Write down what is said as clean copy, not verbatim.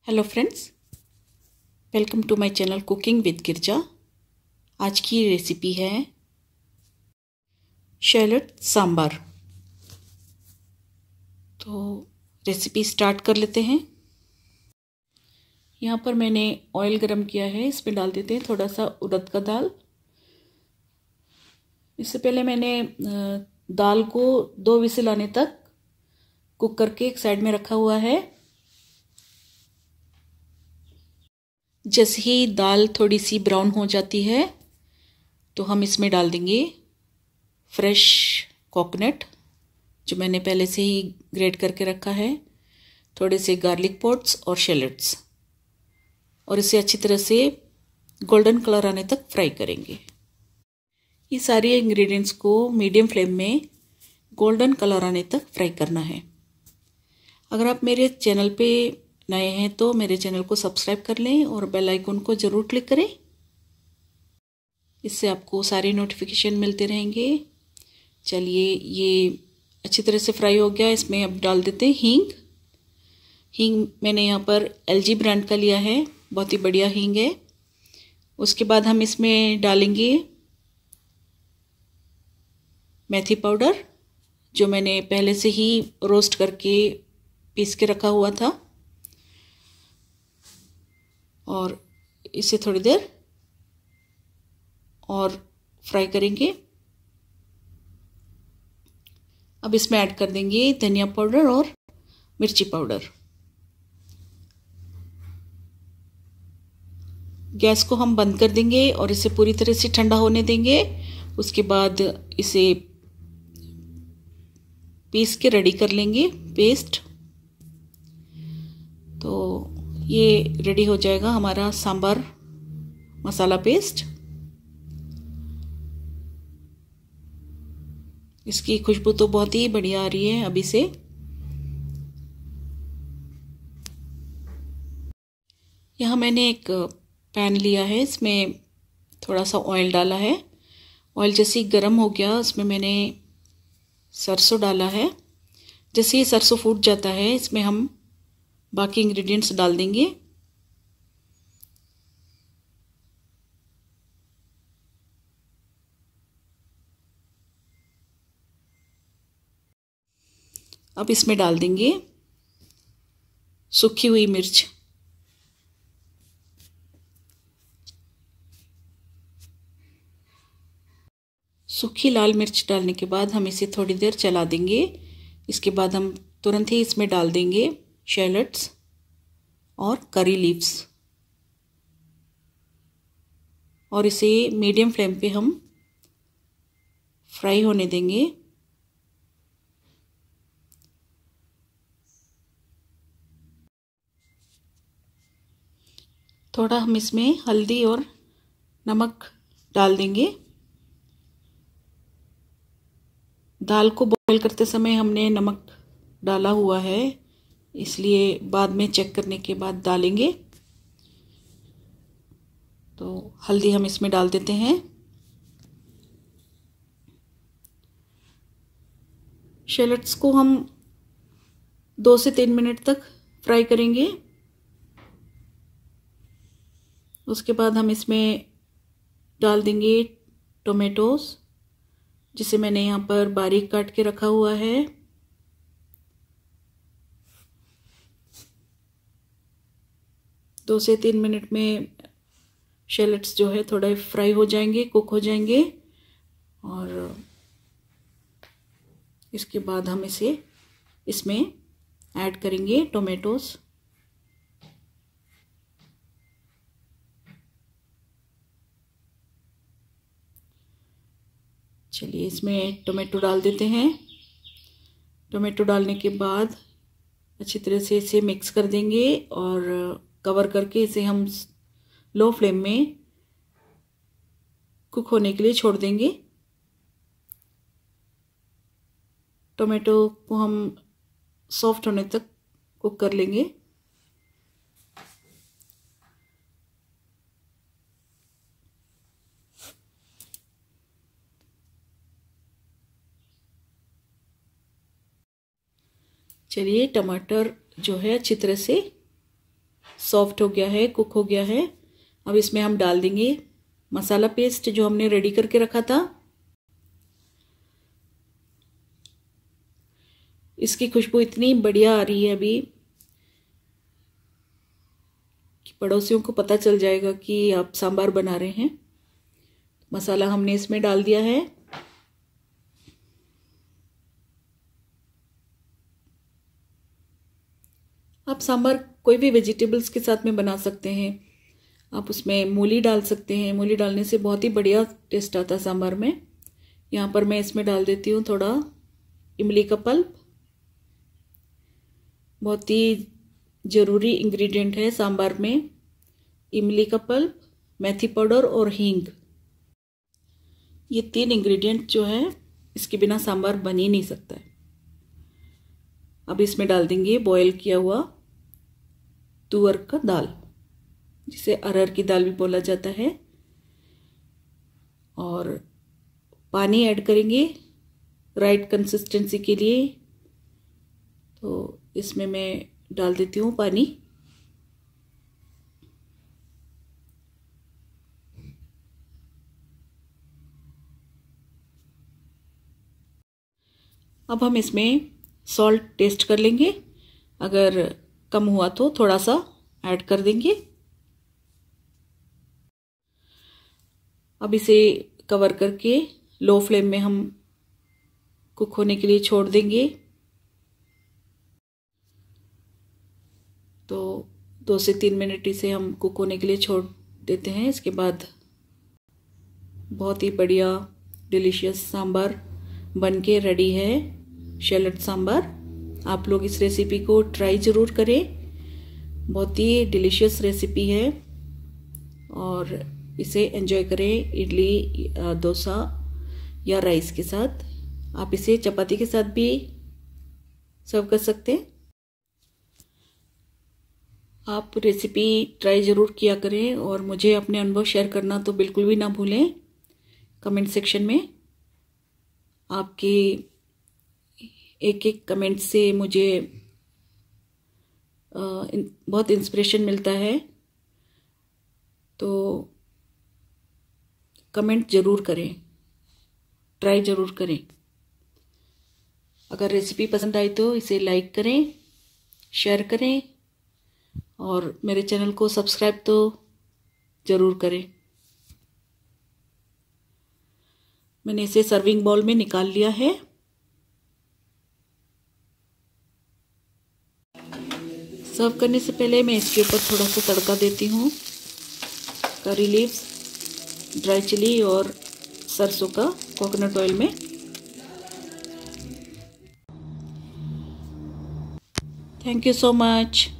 Hello friends, welcome to my channel cooking with Girja. आज की recipe है शैलोट सांबर। तो रेसिपी स्टार्ट कर लेते हैं। यहाँ पर मैंने ऑयल गरम किया है, इसमें डाल देते हैं थोड़ा सा उड़द का दाल। इससे पहले मैंने दाल को 2 विसिल आने तक कुक करके एक साइड में रखा हुआ है। जैसे ही दाल थोड़ी सी ब्राउन हो जाती है तो हम इसमें डाल देंगे फ्रेश कोकोनट, जो मैंने पहले से ही ग्रेट करके रखा है, थोड़े से गार्लिक पॉट्स और शैलोट्स, और इसे अच्छी तरह से गोल्डन कलर आने तक फ्राई करेंगे। ये सारे इंग्रेडिएंट्स को मीडियम फ्लेम में गोल्डन कलर आने तक फ्राई करना है। अगर आप मेरे चैनल पे नए हैं तो मेरे चैनल को सब्सक्राइब कर लें और बेल आइकन को ज़रूर क्लिक करें, इससे आपको सारे नोटिफिकेशन मिलते रहेंगे। चलिए, ये अच्छी तरह से फ्राई हो गया। इसमें अब डाल देते हैं हींग। हींग मैंने यहाँ पर एलजी ब्रांड का लिया है, बहुत ही बढ़िया हींग है। उसके बाद हम इसमें डालेंगे मेथी पाउडर, जो मैंने पहले से ही रोस्ट करके पीस के रखा हुआ था, और इसे थोड़ी देर और फ्राई करेंगे। अब इसमें ऐड कर देंगे धनिया पाउडर और मिर्ची पाउडर। गैस को हम बंद कर देंगे और इसे पूरी तरह से ठंडा होने देंगे। उसके बाद इसे पीस के रेडी कर लेंगे पेस्ट। तो ये रेडी हो जाएगा हमारा सांबर मसाला पेस्ट। इसकी खुशबू तो बहुत ही बढ़िया आ रही है अभी से। यहाँ मैंने एक पैन लिया है, इसमें थोड़ा सा ऑयल डाला है। ऑयल जैसे ही गर्म हो गया, उसमें मैंने सरसों डाला है। जैसे ही सरसों फूट जाता है, इसमें हम बाकी इंग्रेडिएंट्स डाल देंगे। अब इसमें डाल देंगे सूखी हुई मिर्च, सूखी लाल मिर्च डालने के बाद हम इसे थोड़ी देर चला देंगे। इसके बाद हम तुरंत ही इसमें डाल देंगे शैलोट्स और करी लीव्स, और इसे मीडियम फ्लेम पे हम फ्राई होने देंगे। थोड़ा हम इसमें हल्दी और नमक डाल देंगे। दाल को बॉईल करते समय हमने नमक डाला हुआ है, इसलिए बाद में चेक करने के बाद डालेंगे। तो हल्दी हम इसमें डाल देते हैं। शैलोट्स को हम 2 से 3 मिनट तक फ्राई करेंगे। उसके बाद हम इसमें डाल देंगे टोमेटोज, जिसे मैंने यहाँ पर बारीक काट के रखा हुआ है। दो से 3 मिनट में शैलोट्स जो है थोड़ा फ्राई हो जाएंगे, कुक हो जाएंगे, और इसके बाद हम इसे इसमें ऐड करेंगे टोमेटोज। चलिए, इसमें टोमेटो डाल देते हैं। टोमेटो डालने के बाद अच्छी तरह से इसे मिक्स कर देंगे और कवर करके इसे हम लो फ्लेम में कुक होने के लिए छोड़ देंगे। टोमेटो को हम सॉफ्ट होने तक कुक कर लेंगे। चलिए, टमाटर जो है अच्छी तरह से सॉफ्ट हो गया है, कुक हो गया है। अब इसमें हम डाल देंगे मसाला पेस्ट जो हमने रेडी करके रखा था। इसकी खुशबू इतनी बढ़िया आ रही है अभी कि पड़ोसियों को पता चल जाएगा कि आप सांबार बना रहे हैं। मसाला हमने इसमें डाल दिया है। आप सांबार कोई भी वेजिटेबल्स के साथ में बना सकते हैं। आप उसमें मूली डाल सकते हैं। मूली डालने से बहुत ही बढ़िया टेस्ट आता है सांबार में। यहाँ पर मैं इसमें डाल देती हूँ थोड़ा इमली का पल्प। बहुत ही ज़रूरी इंग्रेडिएंट है सांबार में, इमली का पल्प, मेथी पाउडर और हींग। ये 3 इंग्रेडिएंट जो है इसके बिना सांबार बन ही नहीं सकता है। अब इसमें डाल देंगे बॉयल किया हुआ तुअर का दाल, जिसे अरहर की दाल भी बोला जाता है। और पानी ऐड करेंगे राइट कंसिस्टेंसी के लिए। तो इसमें मैं डाल देती हूँ पानी। अब हम इसमें सॉल्ट टेस्ट कर लेंगे। अगर कम हुआ तो थोड़ा सा ऐड कर देंगे। अब इसे कवर करके लो फ्लेम में हम कुक होने के लिए छोड़ देंगे। तो 2 से 3 मिनट इसे हम कुक होने के लिए छोड़ देते हैं। इसके बाद बहुत ही बढ़िया डिलीशियस सांबार बनके रेडी है, शैलट सांबार। आप लोग इस रेसिपी को ट्राई ज़रूर करें। बहुत ही डिलीशियस रेसिपी है और इसे एंजॉय करें इडली, डोसा या राइस के साथ। आप इसे चपाती के साथ भी सर्व कर सकते हैं। आप रेसिपी ट्राई ज़रूर किया करें और मुझे अपने अनुभव शेयर करना तो बिल्कुल भी ना भूलें। कमेंट सेक्शन में आपके एक एक कमेंट से मुझे बहुत इंस्पिरेशन मिलता है। तो कमेंट ज़रूर करें, ट्राई ज़रूर करें। अगर रेसिपी पसंद आई तो इसे लाइक करें, शेयर करें और मेरे चैनल को सब्सक्राइब तो ज़रूर करें। मैंने इसे सर्विंग बाउल में निकाल लिया है। सर्व करने से पहले मैं इसके ऊपर थोड़ा सा तड़का देती हूँ। करी लीव्स, ड्राई चिली और सरसों का कोकोनट ऑयल में। Thank you so much.